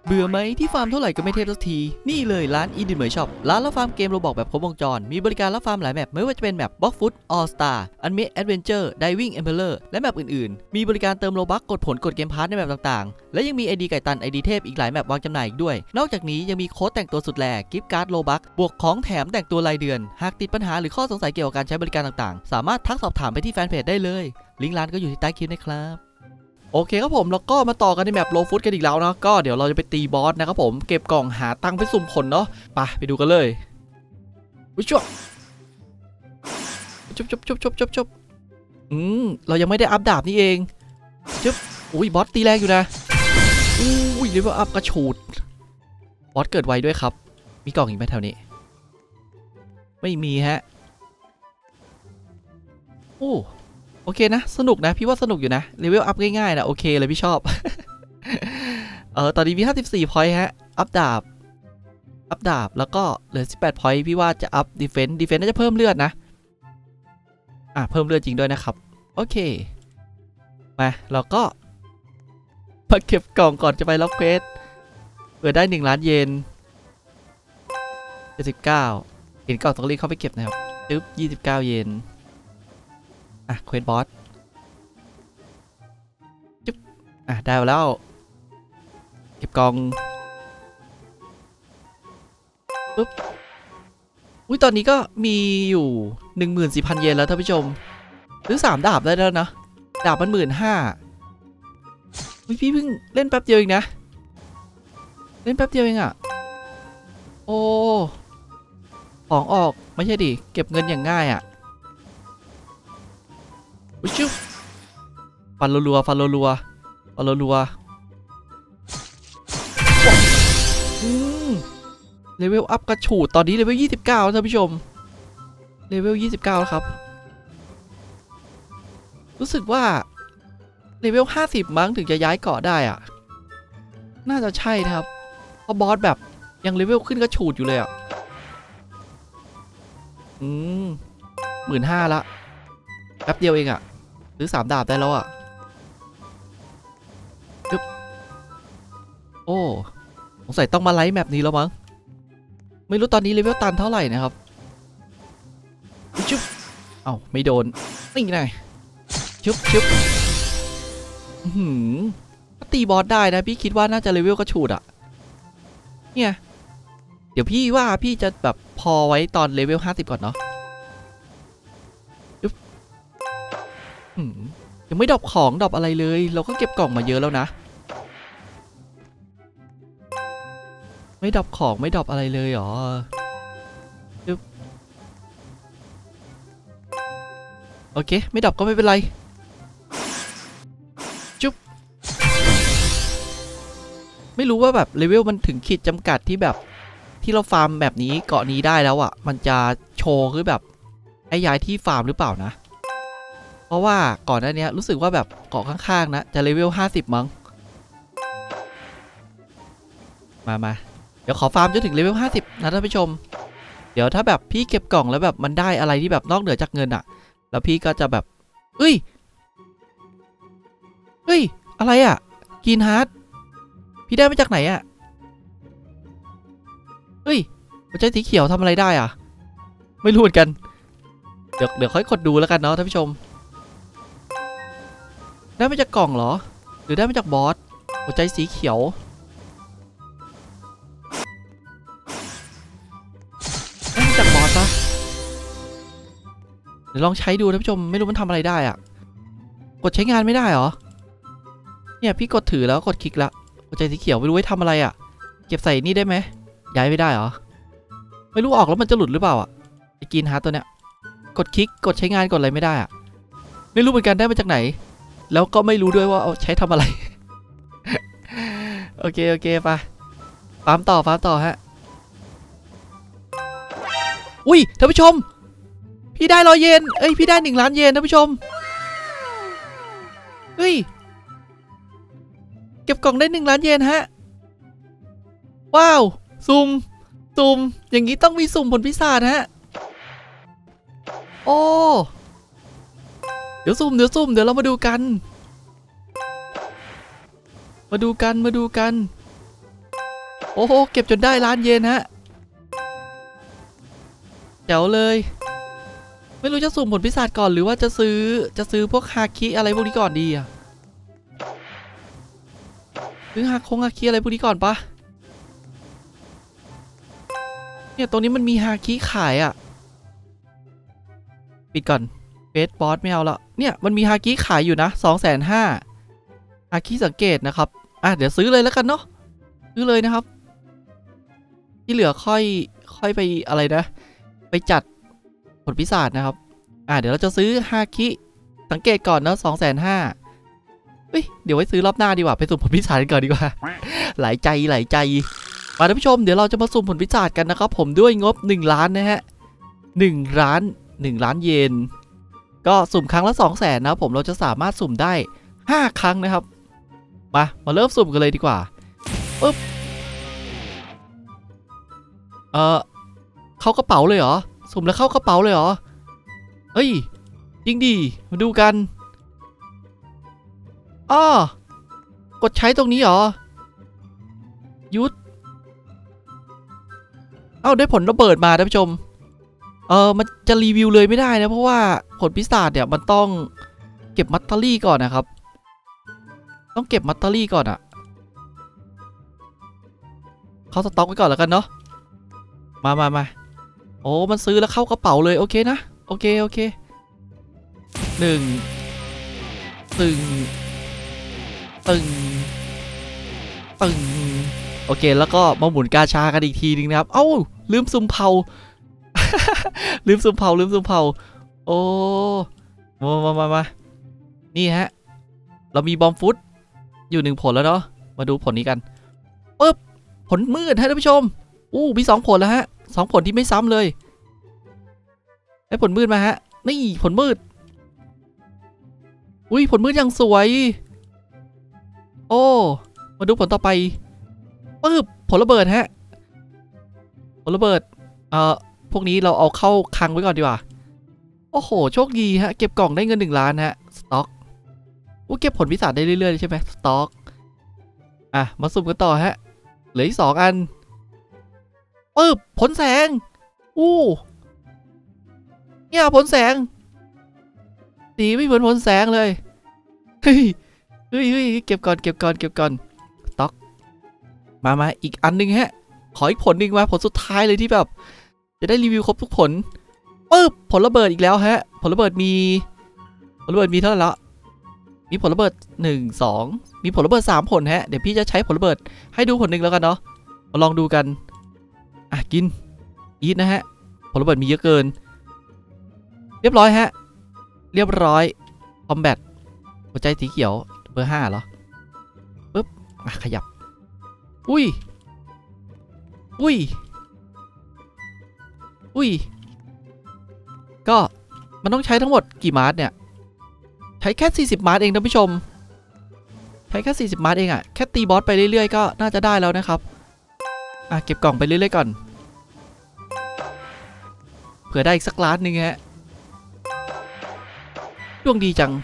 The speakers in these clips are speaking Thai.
เบื่อไหมที่ฟาร์มเท่าไหร่ก็ไม่เทพสักทีนี่เลยร้านอีดินเหมยช็อปร้านรับฟาร์มเกมโรบอกแบบครบวงจรมีบริการรับฟาร์มหลายแมปไม่ว่าจะเป็นแมปบล็อกฟุตออลสตาร์อันเมดแอดเวนเจอร์ไดวิ่งเอ็มเพลเลอร์และแมปอื่นๆมีบริการเติมโลบัคกดผลกดเกมพาร์ทในแมปต่างๆและยังมีไอดีไก่ตันไอดีเทพอีกหลายแมปวางจำหน่ายอีกด้วยนอกจากนี้ยังมีโค้ดแต่งตัวสุดแรงกิฟต์การ์ดโลบัคบวกของแถมแต่งตัวรายเดือนหากติดปัญหาหรือข้อสงสัยเกี่ยวกับการใช้บริการต่างๆสามารถทักสอบถามไปที่แฟนเพจได้เลยลิงก์ร้านก็อยู่ที่ใต้คลิปนะครับโอเคครับผมแล้วก็มาต่อกันในแมปโลฟุตกันอีกแล้วนะก็เดี๋ยวเราจะไปตีบอสนะครับผมเก็บกล่องหาตังค์ไปสุ่มผลเนาะไปดูกันเลยวิชวลจบเรายังไม่ได้อัพดาบนี่เองจุ๊บอุ้ยบอสตีแรงอยู่นะอุ้ยเลเวลอัพกระฉูดบอสเกิดไวด้วยครับมีกล่องอีกไหมแถวนี้ไม่มีฮะโอเคนะสนุกนะพี่ว่าสนุกอยู่นะเลเวลอัพง่ายๆนะโอเคเลยพี่ชอบ ตอนนี้มี54 พอยต์ฮะอัพดาบแล้วก็เหลือ18 พอยต์พี่ว่าจะอัพดีเฟนส์น่าจะเพิ่มเลือดนะเพิ่มเลือดจริงด้วยนะครับโอเคมาเราก็มาเก็บกล่องก่อนจะไปล็อกเควสเปิดได้1 ล้านเยน79เห็นกล่องต้องรีบเข้าไปเก็บนะครับ29 เยนเควสบอสจุ๊บได้แล้วเก็บกล่องปุ๊บอุ้ยตอนนี้ก็มีอยู่ 14,000 เยนแล้วท่านผู้ชมซื้อ3 ดาบได้แล้วนะดาบมัน 15,000พี่เพิ่งเล่นแป๊บเดียวเองนะโอ้ของออกไม่ใช่ดิเก็บเงินอย่างง่ายชิวฟันรัวเลเวลอัพกระฉูดตอนนี้เลเวล29ท่านผู้ชมเลเวล29แล้วครับรู้สึกว่าเลเวล50มั้งถึงจะย้ายเกาะได้น่าจะใช่นะครับเพราะบอสแบบยังเลเวลขึ้นกระฉูดอยู่เลย15,000ละแป๊บเดียวเองซื้อ3 ดาบได้แล้วโอ้สงสัยต้องมาไลฟ์แมปนี้แล้วมั้งไม่รู้ตอนนี้เลเวลตันเท่าไหร่นะครับชุบไม่โดนนี่ไงชุบตีบอสได้นะพี่คิดว่าน่าจะเลเวลกระฉูดเนี่ยเดี๋ยวพี่ว่าพี่จะแบบพอไว้ตอนเลเวล50ก่อนเนาะยังไม่ดรอปของดรอปอะไรเลยเราก็เก็บกล่องมาเยอะแล้วนะไม่ดรอปของไม่ดรอปอะไรเลยหรอโอเคไม่ดรอปก็ไม่เป็นไรจุ๊บไม่รู้ว่าแบบเลเวลมันถึงขีดจำกัดที่แบบที่เราฟาร์มแบบนี้เกาะนี้ได้แล้วมันจะโชว์คือแบบให้ย้ายที่ฟาร์มหรือเปล่านะเพราะว่าก่อนหน้านี้รู้สึกว่าแบบเกาะข้างๆนะจะเลเวล50มั้งมาเดี๋ยวขอฟาร์มจนถึงเลเวล50นะท่านผู้ชมเดี๋ยวถ้าแบบพี่เก็บกล่องแล้วแบบมันได้อะไรที่แบบนอกเหนือจากเงินแล้วพี่ก็จะแบบเฮ้ยอะไรกินฮาร์ดพี่ได้มาจากไหนหัวใจสีเขียวทำอะไรได้ไม่รู้เหมือนกันเดี๋ยวค่อยกดดูแล้วกันเนาะท่านผู้ชมได้มาจากกล่องเหรอหรือได้มาจากบอสหัวใจสีเขียวได้มาจากบอสปะเดี๋ยวลองใช้ดูท่านผู้ชมไม่รู้มันทำอะไรได้กดใช้งานไม่ได้เหรอเนี่ยพี่กดถือแล้วกดคลิกแล้วหัวใจสีเขียวไม่รู้ไว้ทำอะไรเก็บใส่นี่ได้ไหมย้ายไม่ได้เหรอไม่รู้ออกแล้วมันจะหลุดหรือเปล่าไอ้กินฮาร์ดตัวเนี้ยกดคลิกกดใช้งานกดอะไรไม่ได้ไม่รู้เหมือนกันได้มาจากไหนแล้วก็ไม่รู้ด้วยว่าเอาใช้ทำอะไร โอเคไปฟาร์มต่อฮะอุ้ยท่านผู้ชมพี่ได้100 เยนพี่ได้1 ล้านเยนท่านผู้ชมเก็บกล่องได้1 ล้านเยนฮะว้าวสุ่มอย่างนี้ต้องมีสุ่มผลพิศาจฮะโอ้เดี๋ยวสุ่มเดี๋ยวเรามาดูกันโอ้โหเก็บจนได้ล้านเยนฮะแจ๋วเลยไม่รู้จะสุ่มผลพิศาจก่อนหรือว่าจะซื้อพวกฮาคิอะไรพวกนี้ก่อนดีอะซื้อฮาคิอะไรพวกนี้ก่อนปะเนี่ยตรงนี้มันมีฮาคิขายอะปิดก่อนเฟสบอสไม่เอาละเนี่ยมันมีฮาคิขายอยู่นะ250,000ฮาคิสังเกตนะครับเดี๋ยวซื้อเลยแล้วกันเนาะซื้อเลยนะครับที่เหลือค่อยไปอะไรนะไปจัดผลพิศาจนะครับเดี๋ยวเราจะซื้อฮาคิสังเกตก่อนเนาะ250,000เดี๋ยวไว้ซื้อรอบหน้าดีกว่าไปสุ่มผลพิศาจกันก่อนดีกว่า หลายใจมาท่านผู้ชมเดี๋ยวเราจะมาสุ่มผลพิศาจกันนะครับผมด้วยงบ1 ล้านนะฮะ1 ล้านเยนก็สุ่มครั้งละ200,000นะผมเราจะสามารถสุ่มได้5 ครั้งนะครับมาเริ่มสุ่มกันเลยดีกว่าปึ๊บเข้ากระเป๋าเลยเหรอสุ่มแล้วเข้ากระเป๋าเลยเหรอเฮ้ยจริงดีมาดูกันกดใช้ตรงนี้เหรอยุดได้ผลระเบิดมาท่านผู้ชมมันจะรีวิวเลยไม่ได้นะเพราะว่าผลพิศาจเนี่ยมันต้องเก็บมัตเตอรี่ก่อนนะครับต้องเก็บมัตเตอรี่ก่อนอะเขาสต็อกไว้ก่อนแล้วกันเนาะมาโอ้มันซื้อแล้วเข้ากระเป๋าเลยโอเคนะโอเคตึงโอเคแล้วก็มาหมุนกาชากันอีกทีนึงนะครับลืมซุ่มเผา ลืมซุ่มเผาโอ้มานี่ฮะเรามีบอมฟุตอยู่1 ผลแล้วเนาะมาดูผลนี้กันปึ๊บผลมืดท่านผู้ชมมี2 ผลแล้วฮะ2 ผลที่ไม่ซ้ำเลยได้ผลมืดมาฮะนี่ผลมืดผลมืดยังสวยมาดูผลต่อไปปึ๊บผลระเบิดฮะผลระเบิดพวกนี้เราเอาเข้าคลังไว้ก่อนดีกว่าโอ้โหโชคดีฮะเก็บกล่องได้เงิน1 ล้านฮะสต็อกเก็บผลพิศาจได้เรื่อยๆใช่ไหมสต็อกมาสุ่มกันต่อฮะเหลืออีก2 อันปึ๊บผลแสงเนี่ยผลแสงสีไม่เหมือนผลแสงเลยเฮ้ยเก็บก่อนสต็อกมาอีกอันนึงฮะขออีกผลหนึ่งมาผลสุดท้ายเลยที่แบบจะได้รีวิวครบทุกผลปึ๊บผลระเบิดอีกแล้วฮะผลระเบิดมีเท่าไหร่ละมีผลระเบิด1 2มีผลระเบิด3 ผลฮะเดี๋ยวพี่จะใช้ผลระเบิดให้ดูผลหนึ่งแล้วกันเนาะมาลองดูกันกินอีทนะฮะผลระเบิดมีเยอะเกินเรียบร้อยฮะเรียบร้อยคอมแบทหัวใจสีเขียวเบอร์5เหรอปึ๊บขยับอุ้ยก็มันต้องใช้ทั้งหมดกี่มาร์ทเนี่ยใช้แค่40 มาร์ทเองท่านผู้ชมใช้แค่40 มาร์ทเองแค่ตีบอสไปเรื่อยๆก็น่าจะได้แล้วนะครับเก็บกล่องไปเรื่อยๆก่อนเผื่อได้อีกสักล้านหนึ่งฮะดวงดีจัง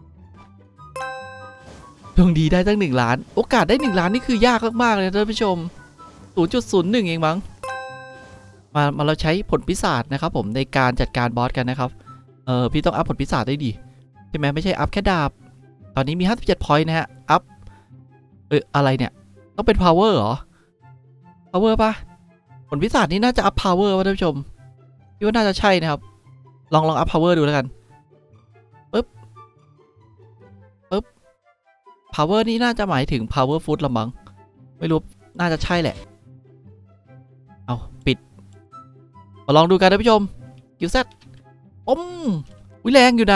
ดวงดีได้ตั้ง1 ล้านโอกาสได้1 ล้านนี่คือยากมากๆเลยท่านผู้ชม 0.01 เองมั้งมาเราใช้ผลพิศาจนะครับผมในการจัดการบอสกันนะครับพี่ต้องอัพผลพิศาจได้ดีใช่ไหมไม่ใช่อัพแค่ดาบตอนนี้มี57 point นะฮะอัพอะไรเนี่ยต้องเป็น power เหรอ power ปะผลพิศาจนี้น่าจะอัพ power ท่านผู้ชมพี่ว่าน่าจะใช่นะครับลองอัพ power ดูแล้วกันปึ๊บ power นี่น่าจะหมายถึง power food ละมั้งไม่รู้น่าจะใช่แหละเอาปิดมาลองดูกันท่านผู้ชมกิวเซตแรงอยู่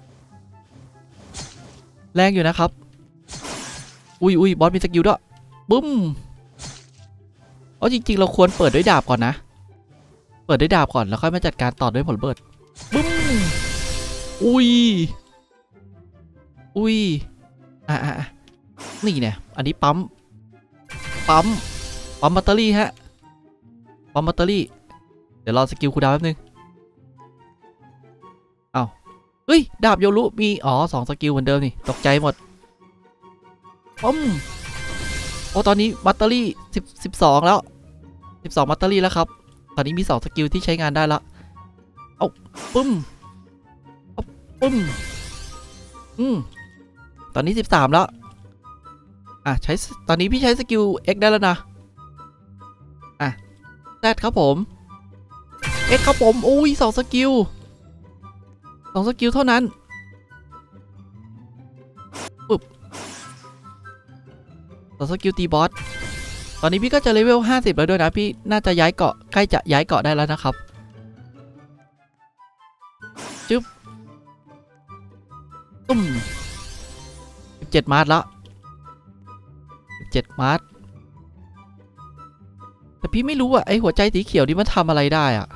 นะครับบอสมีสกิลด้วยบึ้มจริงๆเราควรเปิดด้วยดาบก่อนนะเปิดด้วยดาบก่อนแล้วค่อยมาจัดการต่อด้วยผลระเบิดบึ้มนี่เนี่ยอันนี้ปั๊มแบตเตอรี่ฮะปั๊มแบตเตอรี่เดี๋ยวรอสกิลคูลดาวน์แป๊บนึงดาบโยรุมี2 สกิลเหมือนเดิมนี่ตกใจหมดอ้ตอนนี้มัตเตอรี่12แล้ว12มัตเตอรี่แล้วครับตอนนี้มี2สกิลที่ใช้งานได้แล้วเอาปึ้มเอาปึ้มตอนนี้13แล้วใช้ตอนนี้พี่ใช้สกิล X ได้แล้วนะZ ครับผม X ครับผมอุ้ย2สกิลเท่านั้นปึ๊บ2สกิลตีบอสตอนนี้พี่ก็จะเลเวล50แล้วด้วยนะพี่น่าจะย้ายเกาะใกล้จะย้ายเกาะได้แล้วนะครับจึ๊บตุ้ม17มาร์ทละ17มาร์ทแต่พี่ไม่รู้อะไอหัวใจสีเขียวนี่มันทำอะไรได้อะ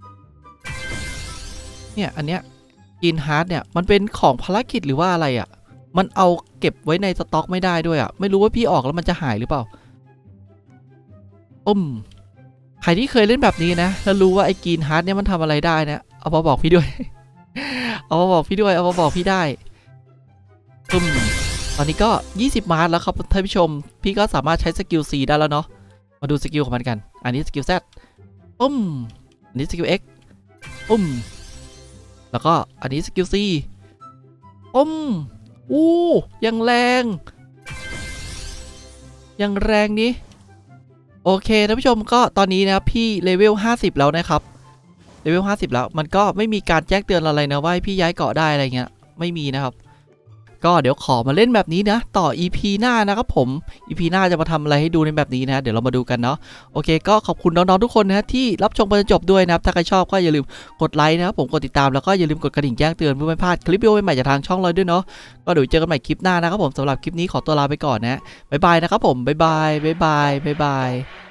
เนี่ยอันเนี้ยกินฮาร์ดเนี่ยมันเป็นของภารกิจหรือว่าอะไรอะมันเอาเก็บไว้ในสต็อกไม่ได้ด้วยอะไม่รู้ว่าพี่ออกแล้วมันจะหายหรือเปล่าใครที่เคยเล่นแบบนี้นะแล้วรู้ว่าไอ้กินฮาร์ดเนี่ยมันทำอะไรได้นะเอามาบอกพี่ด้วย เอามาบอกพี่ด้วยเอามาบอกพี่ได้ตอนนี้ก็20มาร์ทแล้วครับท่านผู้ชมพี่ก็สามารถใช้สกิล C ได้แล้วเนาะมาดูสกิลของมันกันอันนี้สกิล Z อันนี้สกิล X แล้วก็อันนี้สกิล C ยังแรงนี้โอเคท่านผู้ชมก็ตอนนี้นะครับพี่เลเวล50แล้วนะครับเลเวล50แล้วมันก็ไม่มีการแจ้งเตือนอะไรนะว่าให้พี่ย้ายเกาะได้อะไรเงี้ยไม่มีนะครับก็เดี๋ยวขอมาเล่นแบบนี้นะต่อ EP หน้านะครับผม EP หน้าจะมาทำอะไรให้ดูในแบบนี้นะเดี๋ยวเรามาดูกันเนาะโอเคก็ขอบคุณน้องๆทุกคนนะที่รับชมไปจนจบด้วยนะครับถ้าใครชอบก็อย่าลืมกดไลค์นะครับผมกดติดตามแล้วก็อย่าลืมกดกระดิ่งแจ้งเตือนเพื่อไม่พลาดคลิปวิดีโอใหม่ๆจากทางช่องเราด้วยเนาะก็เดี๋ยวเจอกันใหม่คลิปหน้านะครับผมสำหรับคลิปนี้ขอตัวลาไปก่อนนะบ๊ายบายนะครับผมบ๊ายบาย